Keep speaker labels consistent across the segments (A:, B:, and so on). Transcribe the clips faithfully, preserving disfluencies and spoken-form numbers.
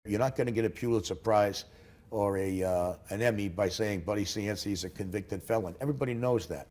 A: You're not going to get a Pulitzer Prize or a, uh, an Emmy by saying Buddy Cianci is a convicted felon. Everybody knows that.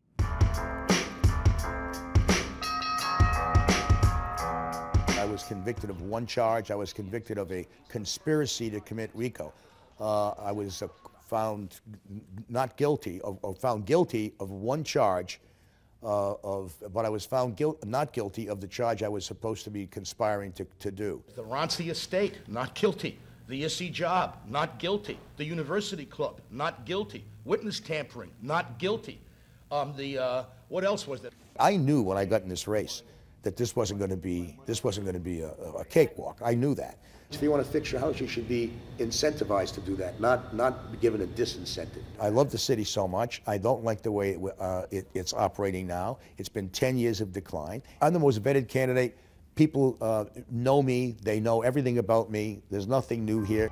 A: I was convicted of one charge. I was convicted of a conspiracy to commit RICO. Uh, I was uh, found not guilty, of, or found guilty of one charge, uh, of, but I was found guilt, not guilty of the charge I was supposed to be conspiring to, to do.
B: The Ronci estate, not guilty. The Issy job, not guilty. The University Club, not guilty. Witness tampering, not guilty. Um, the, uh, what else was there?
A: I knew when I got in this race that this wasn't going to be, this wasn't going to be a, a cakewalk. I knew that. If you want to fix your house, you should be incentivized to do that, not, not given a disincentive. I love the city so much. I don't like the way it, uh, it, it's operating now. It's been ten years of decline. I'm the most vetted candidate. People uh, know me. They know everything about me. There's nothing new here.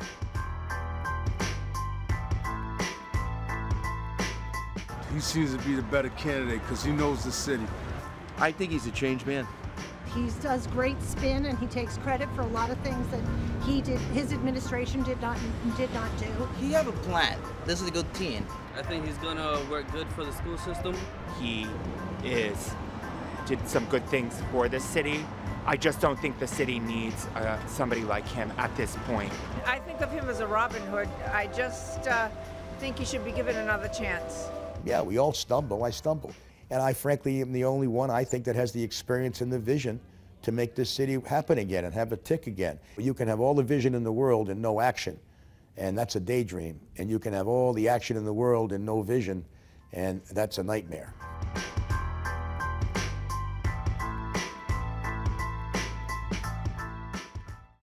C: He seems to be the better candidate because he knows the city.
D: I think he's a changed man.
E: He does great spin, and he takes credit for a lot of things that he did, his administration did not did not do.
F: He have a plan. This is a good team.
G: I think he's gonna work good for the school system.
H: He is did some good things for the city. I just don't think the city needs uh, somebody like him at this point.
I: I think of him as a Robin Hood. I just uh, think he should be given another chance.
A: Yeah, we all stumble. I stumble. And I frankly am the only one, I think, that has the experience and the vision to make this city happen again and have it tick again. You can have all the vision in the world and no action, and that's a daydream. And you can have all the action in the world and no vision, and that's a nightmare.